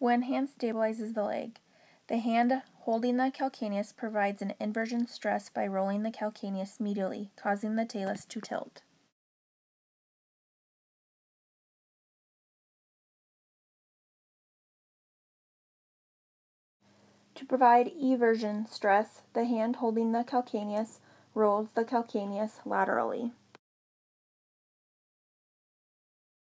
One hand stabilizes the leg. The hand holding the calcaneus provides an inversion stress by rolling the calcaneus medially, causing the talus to tilt. To provide eversion stress, the hand holding the calcaneus rolls the calcaneus laterally.